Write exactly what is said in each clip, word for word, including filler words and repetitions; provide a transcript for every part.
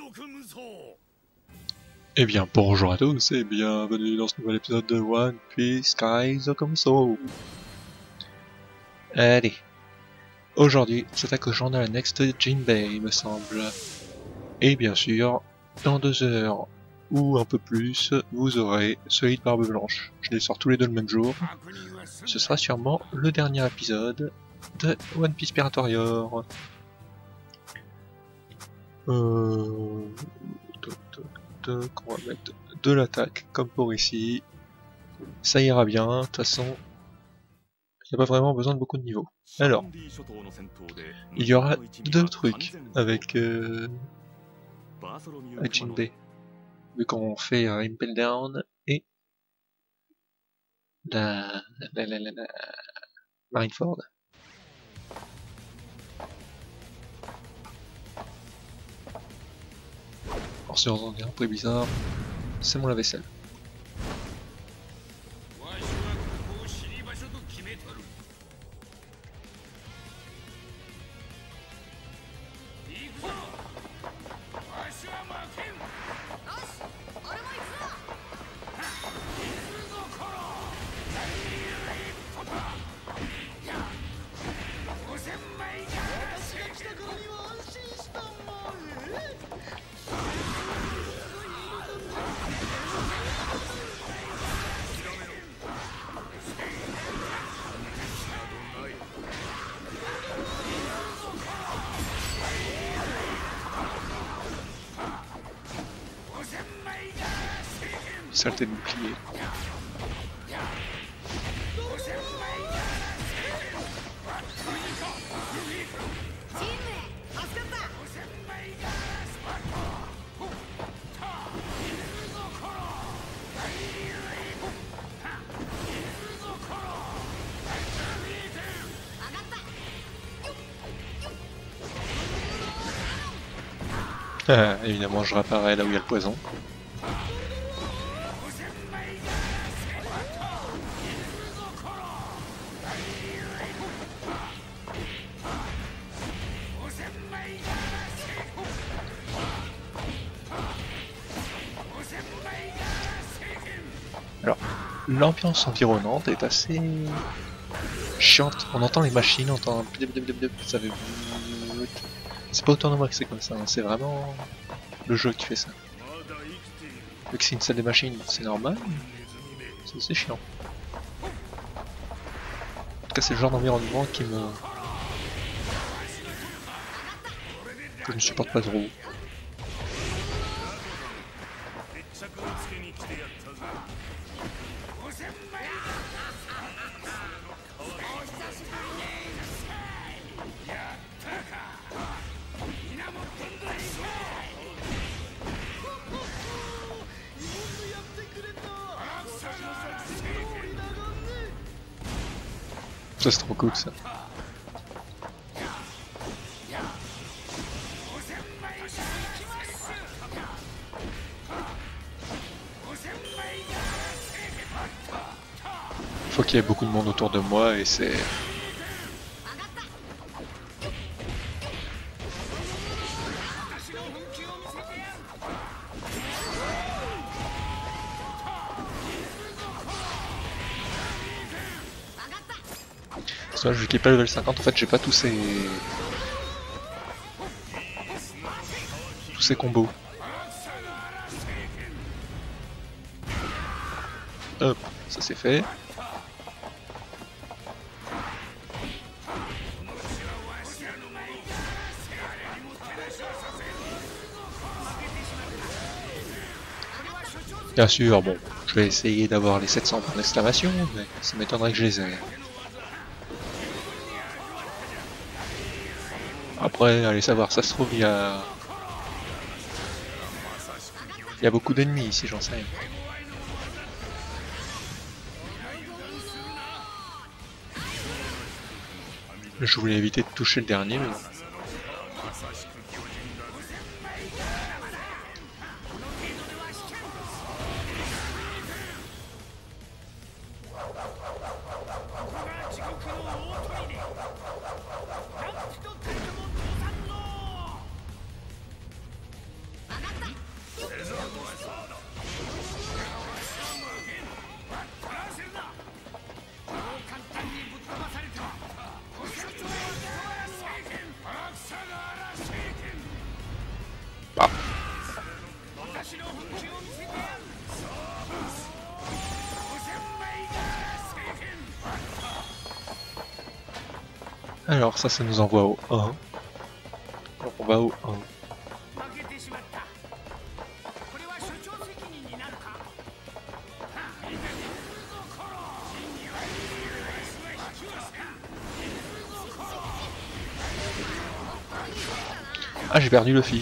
Eh bien bonjour à tous et bienvenue dans ce nouvel épisode de One Piece Rise of Komuso. Allez, aujourd'hui on s'attaque au journal Next Jinbei il me semble. Et bien sûr, dans deux heures ou un peu plus, vous aurez celui de Barbe Blanche. Je les sors tous les deux le même jour. Ce sera sûrement le dernier épisode de One Piece Pirate Warrior. Euh... Donc on va mettre de l'attaque comme pour ici. Ça ira bien, de toute façon il n'y a pas vraiment besoin de beaucoup de niveaux. Alors, il y aura deux trucs avec, euh, avec Jinbei, vu qu'on fait un Impel Down et la, la, la, la, la Marineford. Alors si on entend un peu bizarre, c'est mon lave-vaisselle. Saleté de bouclier. Ah, évidemment je réapparais là où il y a le poison. Alors, l'ambiance environnante est assez chiante. On entend les machines, on entend ça fait... C'est pas autour de moi que c'est comme ça, hein. C'est vraiment le jeu qui fait ça. Vu que c'est une salle des machines, c'est normal, c'est assez chiant. En tout cas, c'est le genre d'environnement qui me... que je ne supporte pas trop. Ça c'est trop cool ça. Faut qu'il y ait beaucoup de monde autour de moi et c'est... Là, vu qu'il n'est pas level cinquante, en fait j'ai pas tous ces... tous ces combos. Hop, ça c'est fait. Bien sûr, bon, je vais essayer d'avoir les sept cents points d'exclamation, mais ça m'étonnerait que je les ai. Après, allez savoir, ça se trouve, il y a... Il y a beaucoup d'ennemis ici, j'en sais rien. Je voulais éviter de toucher le dernier, mais bon. Alors ça, ça nous envoie au un. Donc on va au un. Ah, j'ai perdu Luffy.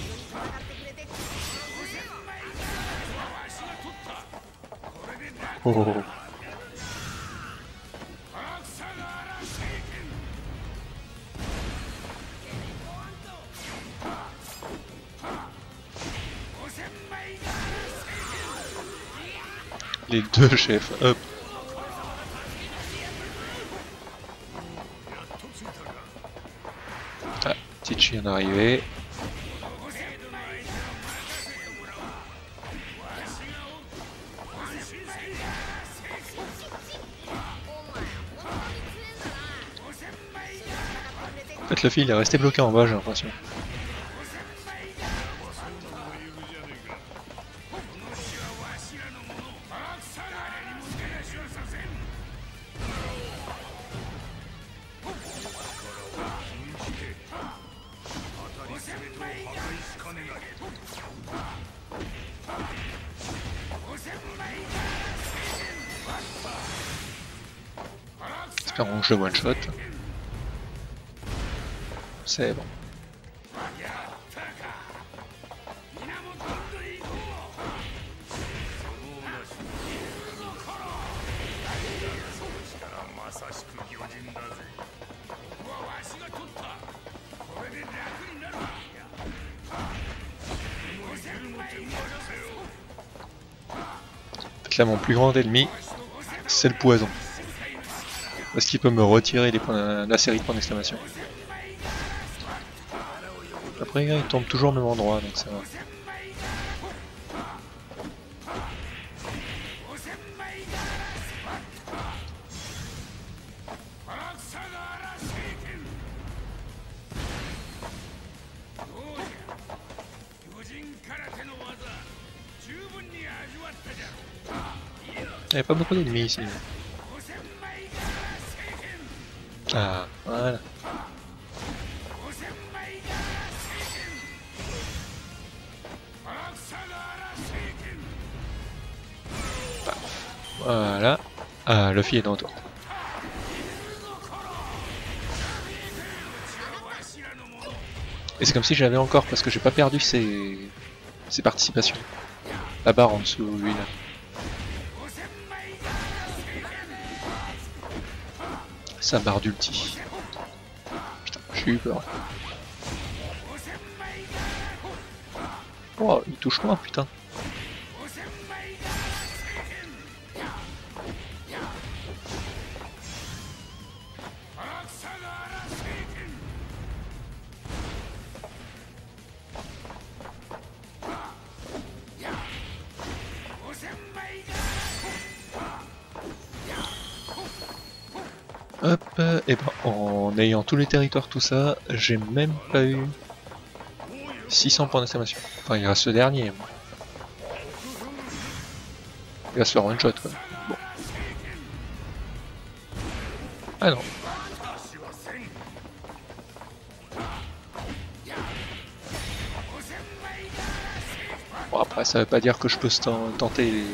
Oh, oh, oh. Les deux chefs, hop. Ah, Titch vient d'arriver. En fait, Luffy il est resté bloqué en bas, j'ai l'impression. Espérons que je le one shot. C'est bon. Là, mon plus grand ennemi, c'est le poison. Parce qu'il peut me retirer les points, la série de points d'exclamation. Après, il tombe toujours au même endroit, donc ça va. Il n'y a pas beaucoup d'ennemis ici. Ah, voilà. Voilà. Ah, Luffy est dans le tour. Et c'est comme si j'avais encore, parce que j'ai pas perdu ses... ses participations. La barre en dessous, lui là. Sa barre d'ulti. Putain, j'ai eu peur. Oh, il touche moi, putain. Hop, et ben en ayant tous les territoires, tout ça, j'ai même pas eu six cents points d'exclamation. Enfin, il reste le dernier. Il va se faire one shot quoi. Bon. Ah non. Bon, après, ça veut pas dire que je peux tenter les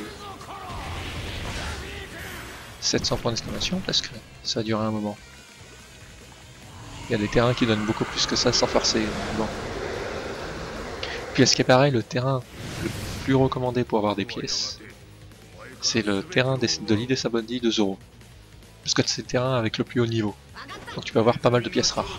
sept cents points d'exclamation parce que ça a duré un moment. Il y a des terrains qui donnent beaucoup plus que ça sans forcer. Bon. Puis à ce qui est pareil, le terrain le plus recommandé pour avoir des pièces, c'est le terrain de l'I D Sabondi de Zoro. Parce que c'est le terrain avec le plus haut niveau. Donc tu peux avoir pas mal de pièces rares.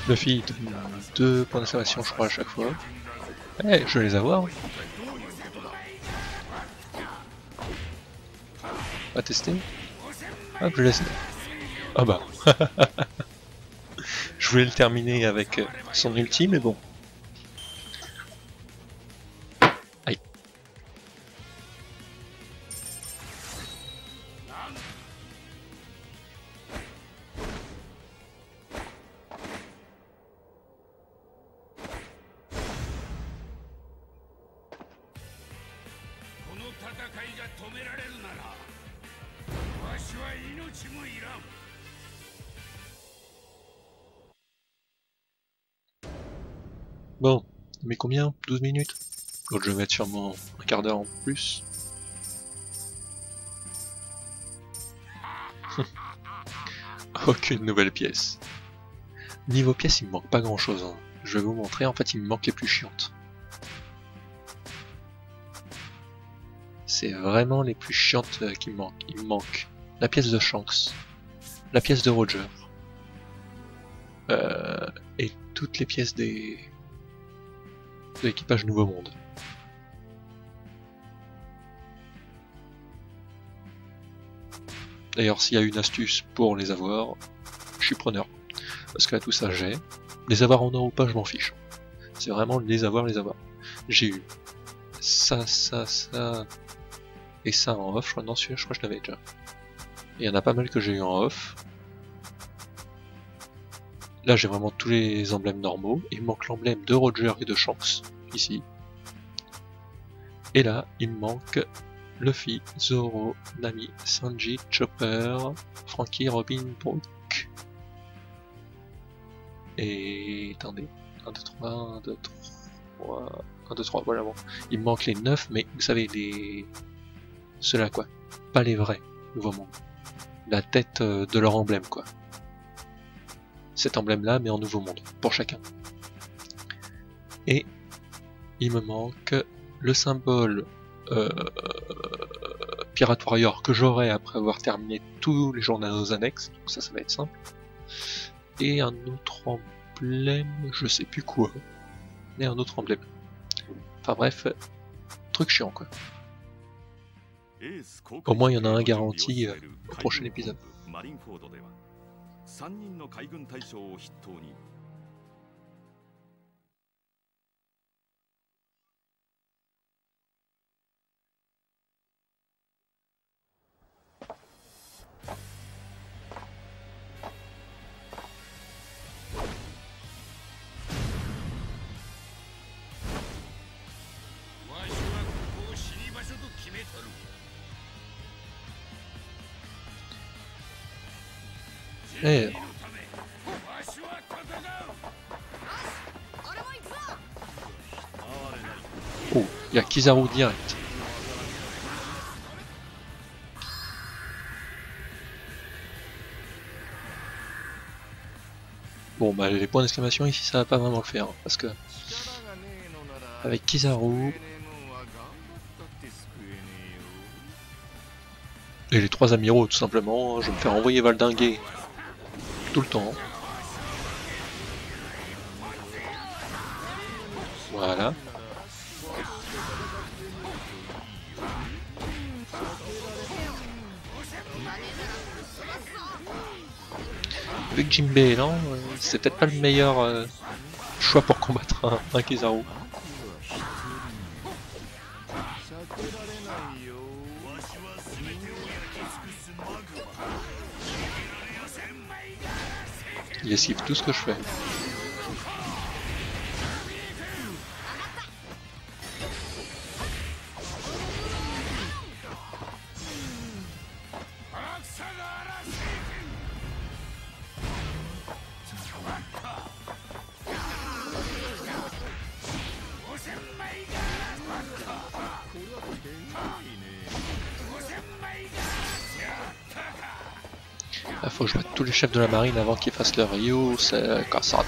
Luffy donne deux points d'exclamation je crois à chaque fois. Eh, je vais les avoir. On va tester. Hop, je laisse. Ah bah. Je voulais le terminer avec son ulti, mais bon. Aïe. Bon, mais combien? douze minutes? L'autre je vais mettre sûrement un quart d'heure en plus. Aucune nouvelle pièce. Niveau pièce, il me manque pas grand chose. Hein. Je vais vous montrer, en fait il me manque les plus chiantes. C'est vraiment les plus chiantes qui me manquent. Il me manque la pièce de Shanks, la pièce de Roger, euh, et toutes les pièces des de l'équipage Nouveau Monde. D'ailleurs, s'il y a une astuce pour les avoir, je suis preneur. Parce que là, tout ça, j'ai. Les avoir en or ou pas, je m'en fiche. C'est vraiment les avoir, les avoir. J'ai eu ça, ça, ça, et ça en off. Je crois, non, celui-là, je crois que je l'avais déjà. Il y en a pas mal que j'ai eu en off. Là, j'ai vraiment tous les emblèmes normaux. Il me manque l'emblème de Roger et de Shanks, ici. Et là, il me manque Luffy, Zoro, Nami, Sanji, Chopper, Franky, Robin, Brook. Et... attendez. un, deux, trois, un, deux, trois... un, deux, trois, voilà bon. Il me manque les neuf, mais vous savez, les... ceux-là quoi. Pas les vrais, Nouveau Monde. La tête de leur emblème quoi. Cet emblème-là, mais en Nouveau Monde, pour chacun. Et il me manque le symbole euh, Pirate Warrior que j'aurai après avoir terminé tous les journaux annexes, donc ça, ça va être simple. Et un autre emblème, je sais plus quoi, mais un autre emblème. Enfin bref, truc chiant quoi. Au moins il y en a un garanti euh, au prochain épisode. Eh. Oh, il y a Kizaru direct. Bon bah les points d'exclamation ici ça va pas vraiment le faire, hein, parce que avec Kizaru et les trois amiraux tout simplement, je vais me faire envoyer valdinguer tout le temps. Voilà. Vu que Jinbei est lent, euh, c'est peut-être pas le meilleur euh, choix pour combattre un, un Kizaru. Il esquive tout ce que je fais. Il faut que je batte tous les chefs de la marine avant qu'ils fassent leur Ryu, c'est cassade.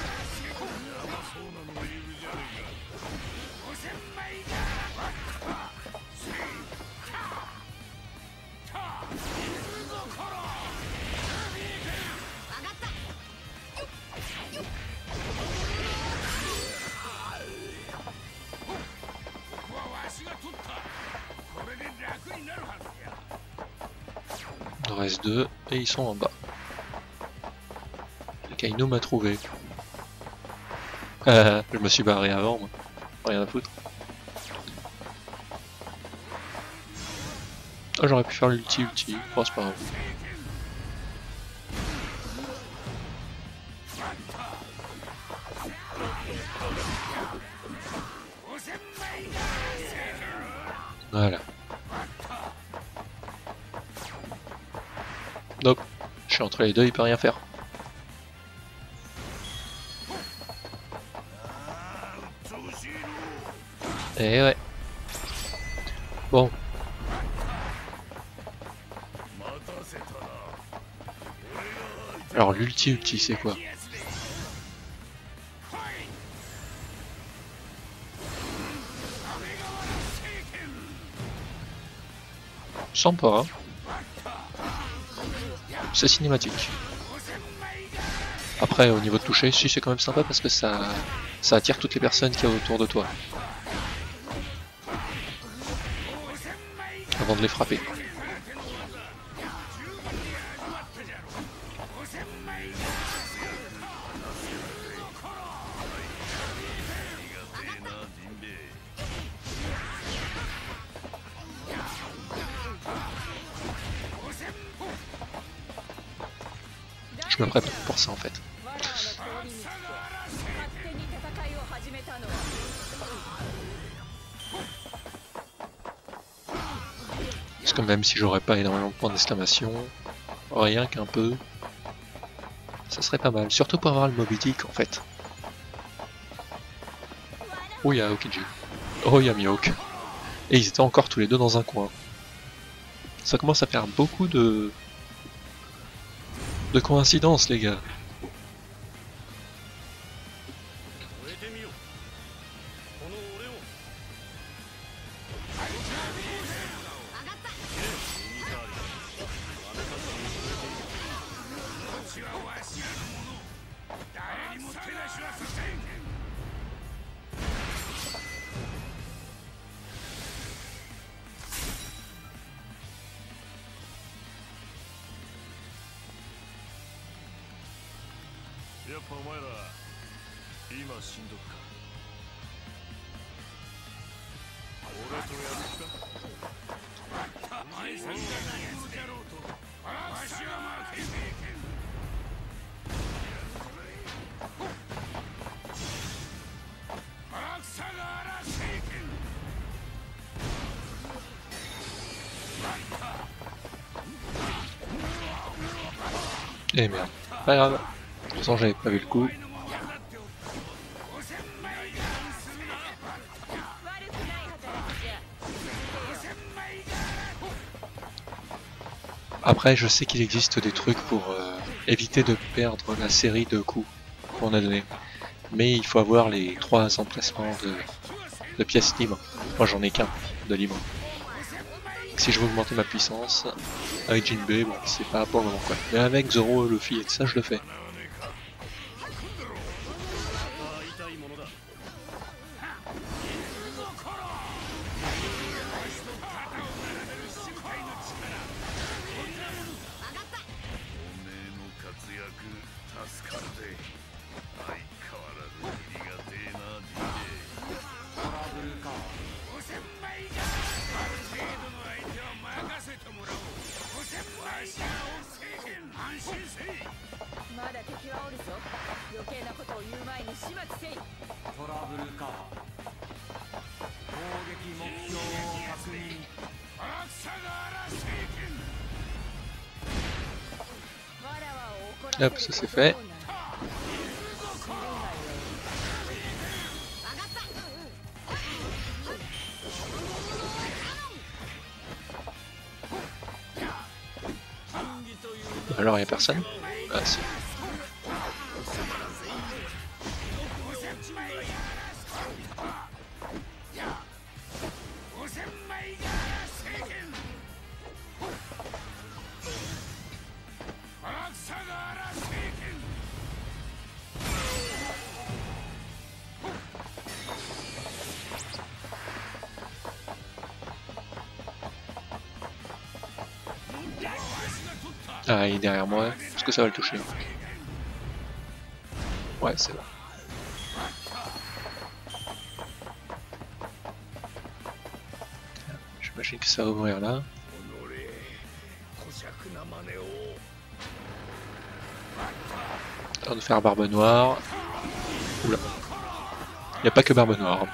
en reste deux et ils sont en bas. Kaino m'a trouvé. Euh, je me suis barré avant, moi. Rien à foutre. Oh, j'aurais pu faire l'ulti ulti, oh, c'est pas grave. Voilà. Donc, je suis entre les deux, il peut rien faire. Et ouais. Bon. Alors l'ulti ulti c'est quoi? Sans pas. Hein. C'est cinématique. Après au niveau de toucher, si c'est quand même sympa parce que ça, ça attire toutes les personnes qui y a autour de toi. Avant de les frapper. Je me prépare pour ça en fait. Parce que même si j'aurais pas énormément de points d'exclamation, rien qu'un peu, ça serait pas mal. Surtout pour avoir le Moby Dick en fait. Oh il y a Aokiji. Oh il y a Mihawk. Et ils étaient encore tous les deux dans un coin. Ça commence à faire beaucoup de... de coïncidences les gars. Eh merde, pas grave. De toute façon j'avais pas vu le coup. Après je sais qu'il existe des trucs pour euh, éviter de perdre la série de coups qu'on a donné. Mais il faut avoir les trois emplacements de, de pièces libres. Moi j'en ai qu'un de libre. Si je veux augmenter ma puissance, avec Jinbei, bon c'est pas pour le moment quoi. Mais avec Zoro, Luffy et tout ça je le fais. Hop, ça c'est fait. Alors il n'y a personne? Ah si. Ah, il est derrière moi. Est-ce que ça va le toucher? Ouais, c'est bon. J'imagine que ça va ouvrir là. Temps de faire Barbe Noire. Oula. Il n'y a pas que Barbe Noire.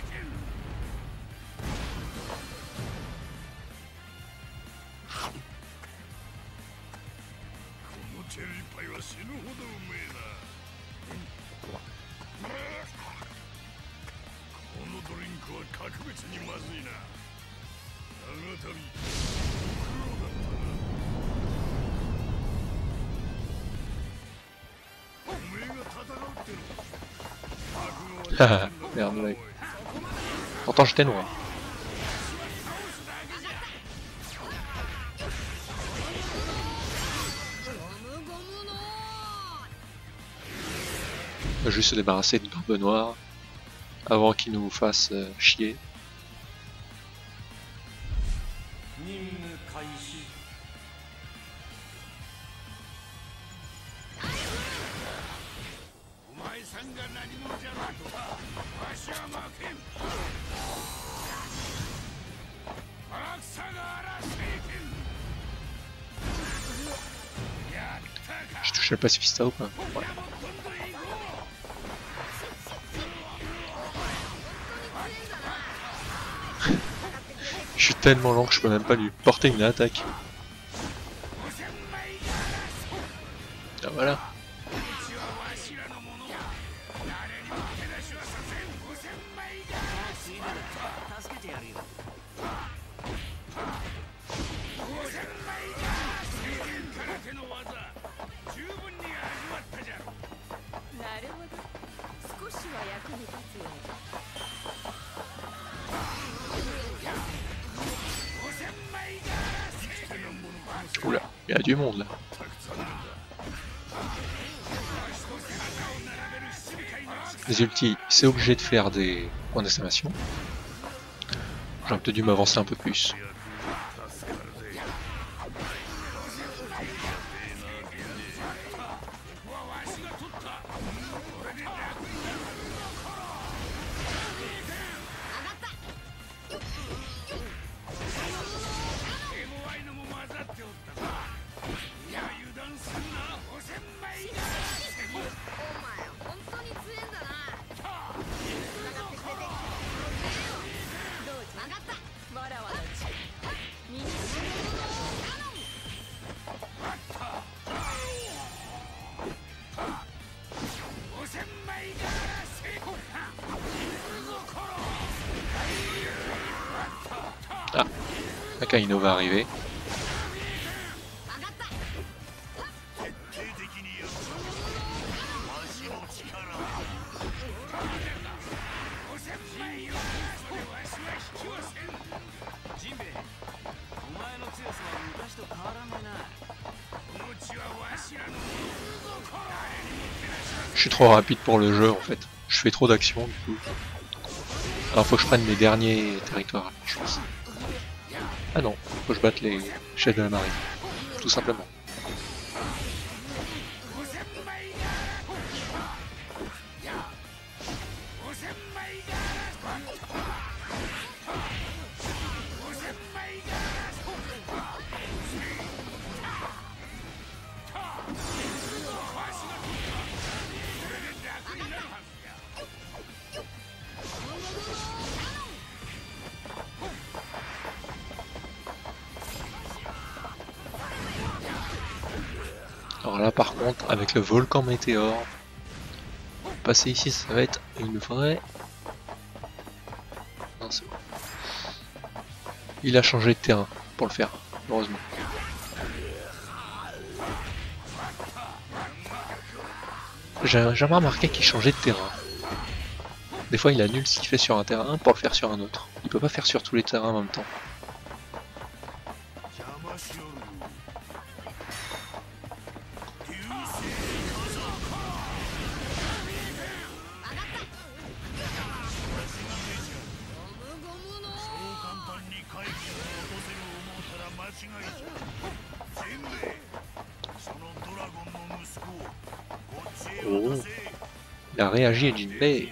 Haha, merde, ouais. Pourtant j'étais loin. On va juste se débarrasser de Barbe Noire avant qu'il nous fasse euh, chier. Je touche le pacifista ou pas? Ouais. Je suis tellement lent que je peux même pas lui porter une attaque. Ah voilà. Oula, il y a du monde là. Les ultis, c'est obligé de faire des points d'exclamation. J'aurais peut-être dû m'avancer un peu plus. Ah, Akaino va arriver. Je suis trop rapide pour le jeu en fait. Je fais trop d'actions du coup. Alors faut que je prenne mes derniers territoires, je pense. Ah non, faut que je batte les chefs de la marine. Tout simplement. Alors là par contre, avec le volcan météore, passer ici ça va être une vraie... Non c'est bon. Il a changé de terrain pour le faire, heureusement. J'ai jamais remarqué qu'il changeait de terrain. Des fois il annule ce qu'il fait sur un terrain pour le faire sur un autre. Il peut pas faire sur tous les terrains en même temps. Oh. Il a réagi à Jinbei.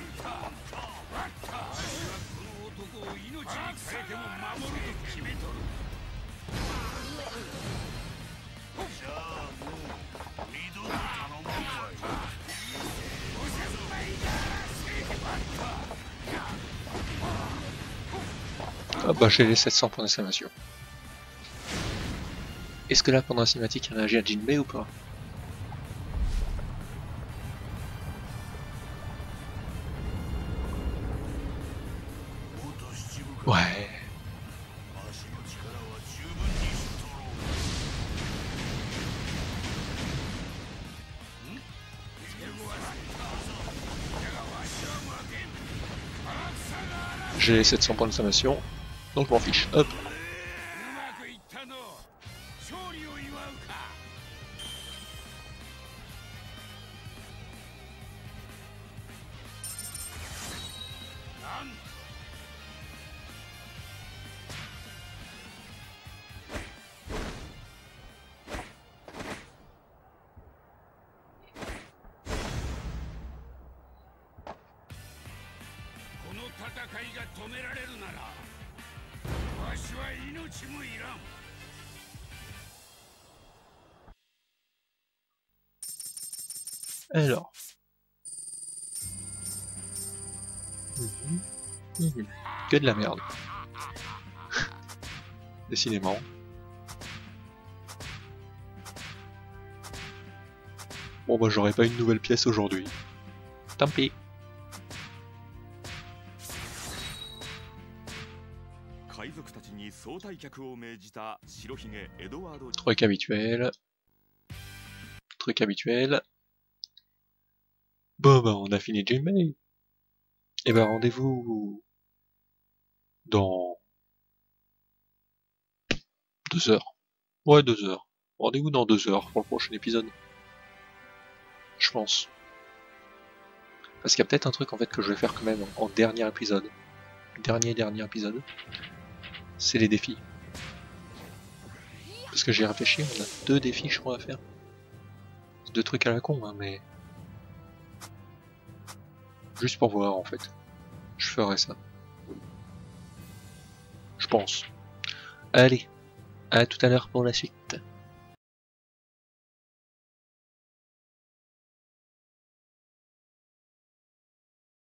Ah bah j'ai les sept cents points d'exclamation. Est-ce que là pendant la cinématique il réagit à Jinbei ou pas? Ouais. J'ai les sept cents points d'exclamation, donc je m'en fiche. Hop. Alors. Mmh. Mmh. Que de la merde. Décidément. Bon bah j'aurais pas une nouvelle pièce aujourd'hui. Tant pis. Truc habituel. Truc habituel. Bon bah on a fini Jinbei. Et bah rendez-vous dans deux heures. Ouais, deux heures. Rendez-vous dans deux heures pour le prochain épisode. Je pense. Parce qu'il y a peut-être un truc en fait que je vais faire quand même en dernier épisode. Dernier dernier épisode. C'est les défis. Parce que j'ai réfléchi, on a deux défis je crois à faire. Deux trucs à la con hein, mais... Juste pour voir en fait. Je ferai ça. Je pense. Allez, à tout à l'heure pour la suite.